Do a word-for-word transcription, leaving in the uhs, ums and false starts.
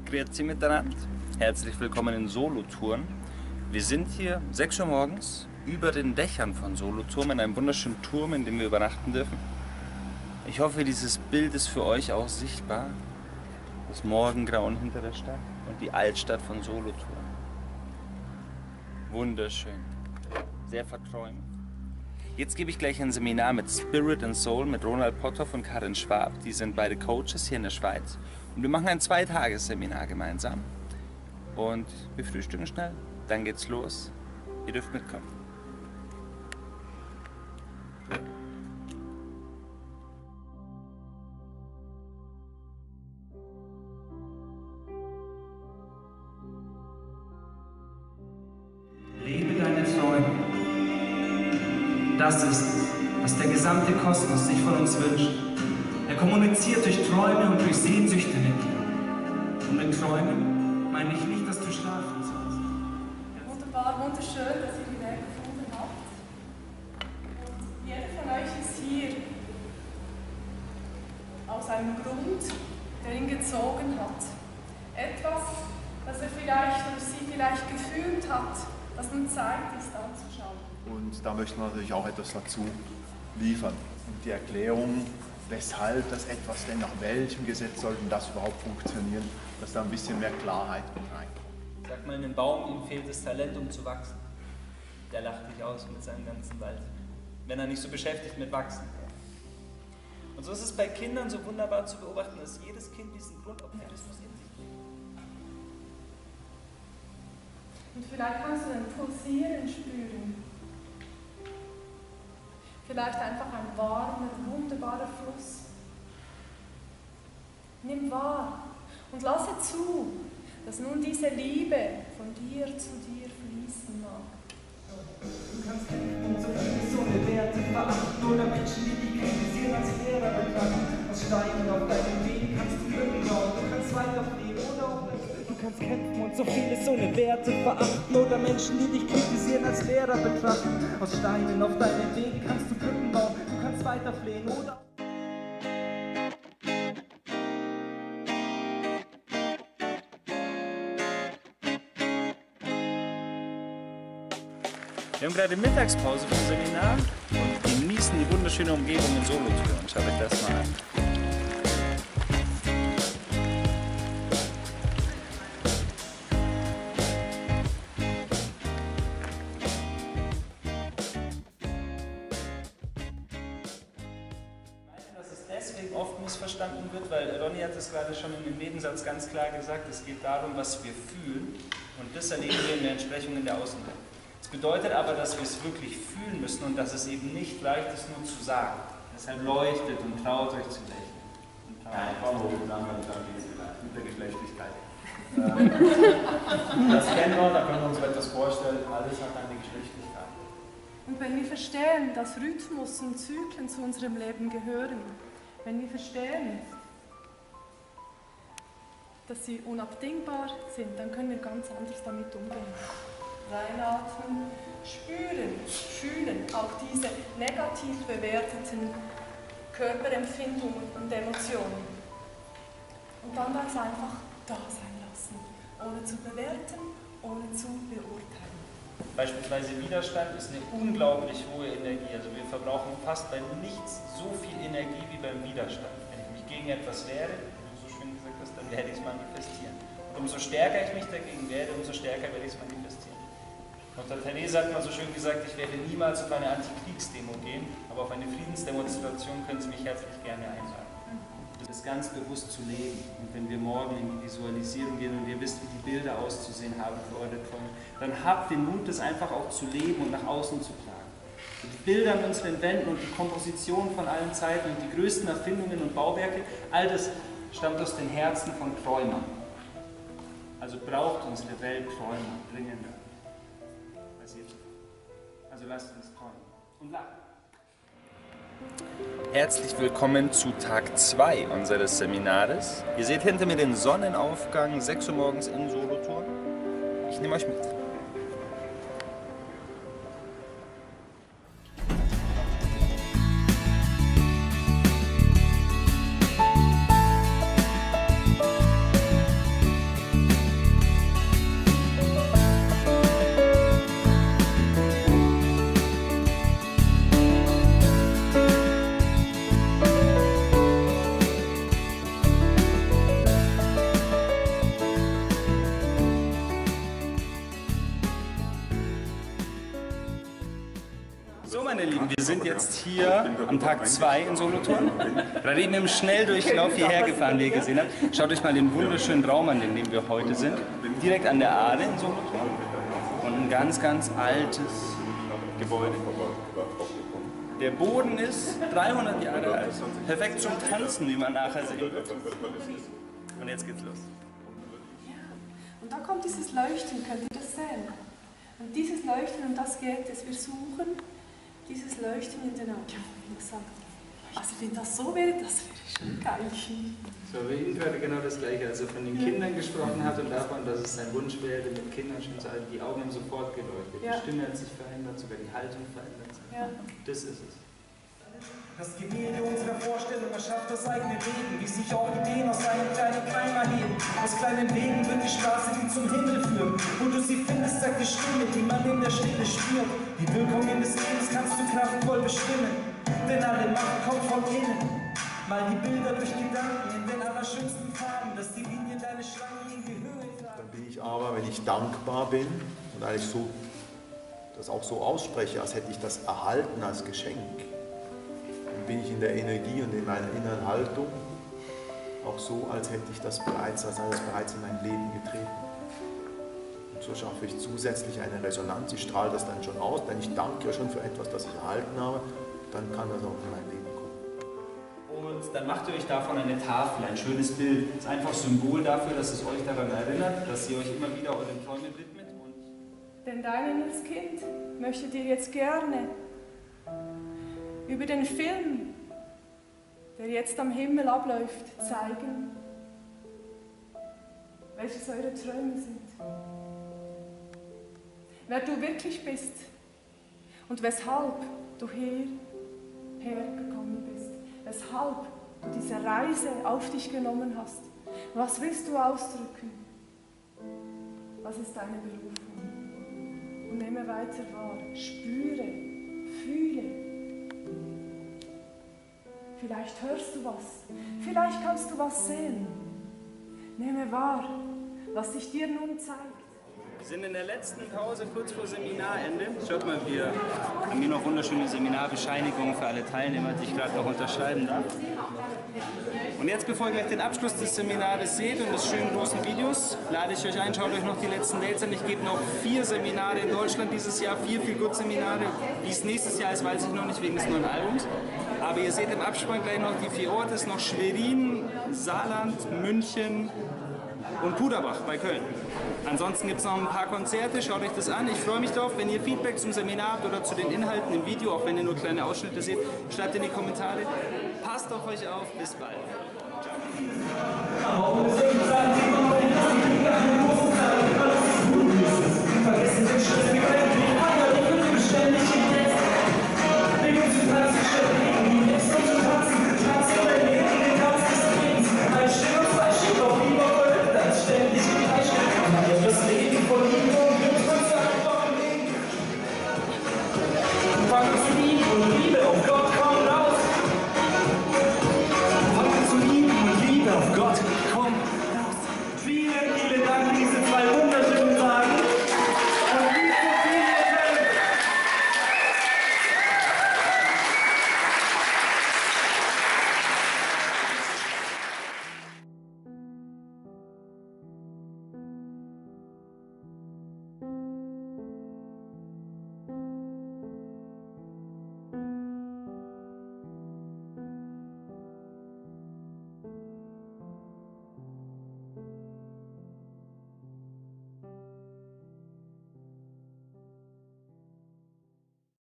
Grüezi miteinander. Herzlich willkommen in Solothurn. Wir sind hier sechs Uhr morgens über den Dächern von Solothurn in einem wunderschönen Turm, in dem wir übernachten dürfen. Ich hoffe, dieses Bild ist für euch auch sichtbar. Das Morgengrauen hinter der Stadt und die Altstadt von Solothurn. Wunderschön. Sehr verträumend. Jetzt gebe ich gleich ein Seminar mit Spirit and Soul mit Ronald Potthoff und Karin Schwab. Die sind beide Coaches hier in der Schweiz. Und wir machen ein Zweitagesseminar gemeinsam. Und wir frühstücken schnell, dann geht's los. Ihr dürft mitkommen. Lebe deine Träume. Das ist es, was der gesamte Kosmos sich von uns wünscht. Er kommuniziert durch Träume und durch Sehnsüchte mit dir. Und mit Träumen meine ich nicht, dass du schlafen sollst. Wunderbar, wunderschön, dass ihr die Welt gefunden habt. Und jeder von euch ist hier aus einem Grund, der ihn gezogen hat. Etwas, das er vielleicht oder sie vielleicht gefühlt hat, das nun Zeit ist anzuschauen. Und da möchten wir natürlich auch etwas dazu liefern. Und die Erklärung, weshalb das etwas denn, nach welchem Gesetz sollte das überhaupt funktionieren, dass da ein bisschen mehr Klarheit mit reinkommt. Sag mal, einem Baum, ihm fehlt das Talent, um zu wachsen. Der lacht dich aus mit seinem ganzen Wald, wenn er nicht so beschäftigt mit Wachsen. Und so ist es bei Kindern so wunderbar zu beobachten, dass jedes Kind diesen Grundoptimismus in sich trägt. Und vielleicht kannst du ein Pulsieren spüren. Vielleicht einfach ein warmer, wunderbarer Fluss. Nimm wahr und lasse zu, dass nun diese Liebe von dir zu dir fließen mag. Du kannst kämpfen und so viele so eine Werte verachten oder Menschen, die dich kritisieren als Lehrer betrachten. Aus Steinen auf deinem Weg kannst du Glück bauen, du kannst weiterfliegen oder auch nicht. Du kannst kämpfen und so viele so eine Werte verachten oder Menschen, die dich kritisieren als Lehrer betrachten. Aus Steinen auf deinem Weg kannst du Glück bauen, du kannst weiterfliegen oder Wir haben gerade Mittagspause vom Seminar und genießen die wunderschöne Umgebung in Solothurn. Schaut euch das mal an. Dass es deswegen oft missverstanden wird, weil Ronny hat es gerade schon in dem Nebensatz ganz klar gesagt, es geht darum, was wir fühlen und das erleben wir in der Entsprechung in der Außenwelt. Das bedeutet aber, dass wir es wirklich fühlen müssen und dass es eben nicht leicht ist, nur zu sagen. Deshalb leuchtet und traut euch zu lächeln. Ja, ich komme hoch und dann mit der Geschlechtlichkeit. Das kennen wir, da können wir uns etwas vorstellen, alles hat eine Geschlechtlichkeit. Und wenn wir verstehen, dass Rhythmus und Zyklen zu unserem Leben gehören, wenn wir verstehen, dass sie unabdingbar sind, dann können wir ganz anders damit umgehen. Reinatmen, spüren, fühlen auch diese negativ bewerteten Körperempfindungen und Emotionen. Und dann das einfach da sein lassen, ohne zu bewerten, ohne zu beurteilen. Beispielsweise Widerstand ist eine unglaublich hohe Energie. Also wir verbrauchen fast bei nichts so viel Energie wie beim Widerstand. Wenn ich mich gegen etwas wehre, wie du so schön gesagt hast, dann werde ich es manifestieren. Und umso stärker ich mich dagegen wehre, umso stärker werde ich es manifestieren. Mutter Therese hat mal so schön gesagt, ich werde niemals auf eine Antikriegsdemo gehen, aber auf eine Friedensdemonstration können Sie mich herzlich gerne einladen. Das ganz bewusst zu leben. Und wenn wir morgen in die Visualisierung gehen und ihr wisst, wie die Bilder auszusehen haben für eure Träume, dann habt den Mut, das einfach auch zu leben und nach außen zu tragen. Die Bilder an unseren Wänden und die Komposition von allen Zeiten und die größten Erfindungen und Bauwerke, all das stammt aus den Herzen von Träumern. Also braucht unsere Welt Träumer dringender. Also lasst uns träumen und lachen. Herzlich willkommen zu Tag zwei unseres Seminares. Ihr seht hinter mir den Sonnenaufgang, sechs Uhr morgens in Solothurn. Ich nehme euch mit. meine Lieben, wir sind jetzt hier am Tag zwei in Solothurn. Gerade eben im Schnelldurchlauf hierher gefahren, wie ihr gesehen habt. Schaut euch mal den wunderschönen Raum an, in dem wir heute sind. Direkt an der Aare in Solothurn. Und ein ganz, ganz altes Gebäude. Der Boden ist dreihundert Jahre alt. Perfekt zum Tanzen, wie man nachher sehen wird. Und jetzt geht's los. Ja, und da kommt dieses Leuchten, könnt ihr das sehen? Und dieses Leuchten, um das geht es. Wir suchen dieses Leuchten in den Augen. Ja, wie gesagt, also wenn das so wäre, das wäre schon geil. So, wie ihn gerade genau das Gleiche, als er von den Kindern gesprochen hat und davon, dass es sein Wunsch wäre, mit Kindern schon zu halten, die Augen haben sofort geleuchtet. Ja. Die Stimme hat sich verändert, sogar die Haltung verändert sich. Ja. Das ist es. Das Gemälde unserer Vorstellung erschafft das eigene Leben, wie sich Orchideen aus einem kleinen Keim erheben. Aus kleinen Wegen wird die Straße, die zum Himmel führt. Wo du sie findest, sagt die Stimme, die man in der Stille spürt. Die Wirkungen des Lebens kannst du kraftvoll bestimmen, denn alle Macht kommt von innen. Mal die Bilder durch Gedanken in den allerschönsten Farben, dass die Linie deine Schlangen in die Höhe tragen. Dann bin ich aber, wenn ich dankbar bin und eigentlich so, das auch so ausspreche, als hätte ich das erhalten als Geschenk, bin ich in der Energie und in meiner inneren Haltung auch so, als hätte ich das bereits, als sei das bereits in mein Leben getreten. Und so schaffe ich zusätzlich eine Resonanz, ich strahle das dann schon aus, denn ich danke ja schon für etwas, das ich erhalten habe, dann kann das auch in mein Leben kommen. Und dann macht ihr euch davon eine Tafel, ein schönes Bild. Das ist einfach Symbol dafür, dass es euch daran erinnert, dass ihr euch immer wieder euren Träumen widmet. Und Denn dein inneres Kind möchte dir jetzt gerne über den Film, der jetzt am Himmel abläuft, zeigen, welches eure Träume sind. Wer du wirklich bist und weshalb du hierher gekommen bist, weshalb du diese Reise auf dich genommen hast. Was willst du ausdrücken? Was ist deine Berufung? Und nehme weiter wahr, spüre, fühle. Vielleicht hörst du was, vielleicht kannst du was sehen. Nehme wahr, was sich dir nun zeigt. Wir sind in der letzten Pause, kurz vor Seminarende. Schaut mal, wir haben hier noch wunderschöne Seminarbescheinigungen für alle Teilnehmer, die ich gerade noch unterschreiben darf. Und jetzt, bevor ihr gleich den Abschluss des Seminars seht und des schönen großen Videos, lade ich euch ein, schaut euch noch die letzten Dates an. Ich gebe noch vier Seminare in Deutschland dieses Jahr, vier Feel-Good-Seminare. Wie es nächstes Jahr ist, weiß ich noch nicht, wegen des neuen Albums. Aber ihr seht im Abspann gleich noch die vier Orte, es ist noch Schwerin, Saarland, München und Puderbach bei Köln. Ansonsten gibt es noch ein paar Konzerte, schaut euch das an. Ich freue mich darauf, wenn ihr Feedback zum Seminar habt oder zu den Inhalten im Video, auch wenn ihr nur kleine Ausschnitte seht, schreibt in die Kommentare. Passt auf euch auf, bis bald. Vergessen den Schritt,